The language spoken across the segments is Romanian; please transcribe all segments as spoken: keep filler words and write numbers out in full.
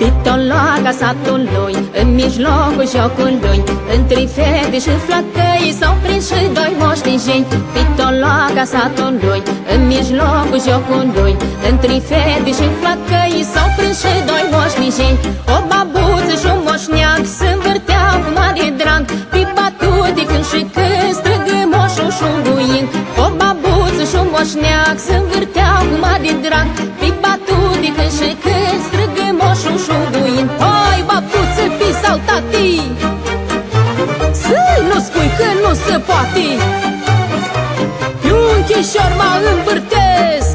Pitoloaga satului, în mijlocul jocului, între fete și flăcăi s-au prins și doi moștenjeni. Pitoloaga satului, în mijlocul jocului, între fete și flăcăi s-au prins și doi moștenjeni. O babuță și un moșneag se învârteau cu mare drag, pe batute când și când strigă moșul și un buin. O babuță și un moșneag se învârteau cu mare drag, pe batute când și când strigă moșul și un buin. Hai, babuță, pi sau tati, să nu spui că nu se poate. Eu un chișor mă învârtesc,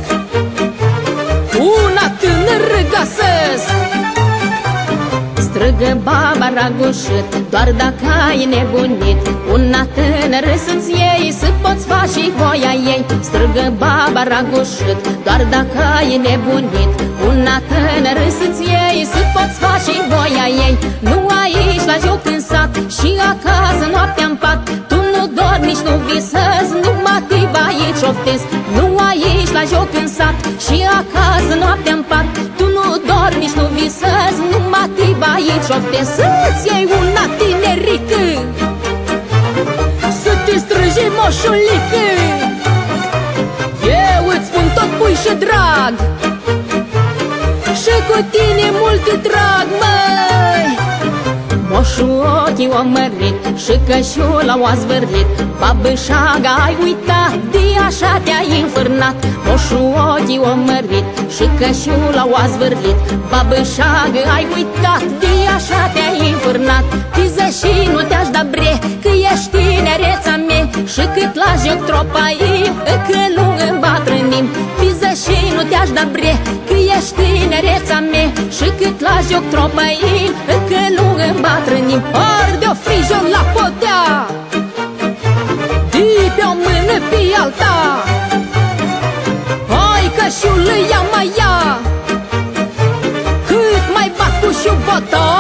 una tânără găsesc. Strigă baba ragușit, doar dacă ai nebunit, una tânără să-ți iei, să poți face voia ei. Strigă baba ragușit, doar dacă ai nebunit, una tânără să-ți iei, să poți face voia ei. Nu aici la joc în sat și acasă noaptea-n pat, tu nu dormi, nici nu visezi, numai te aici oftezi. Nu aici la joc în sat și acasă noaptea-n pat, tu nu dormi, nici nu visezi, numai te aici oftezi. Să-ți iei una tinerică, să te strângi moșulică, eu îți spun tot pui și drag, și cu tine mult drag, măi. Moșul ochii o mărit și cășiul o zvârlit, babășaga ai uitat, de așa te-ai infârnat. Moșul ochii o mărit și cășiul o zvârlit, babășaga ai uitat, de așa te-ai infârnat. Piză și nu te-aș da bre, că ești tinereța mea, și cât la joc tropa ei, încă nu îmbătrânim. Piză și nu te-aș da bre, că ești tinereța mea, și cât la joc tropa ei, încă nu îmbătrânim. Arde-o frijon la podea, de pe o mână pe alta, hai că și-ul ia mai ia, cât mai bat cu și-o bota.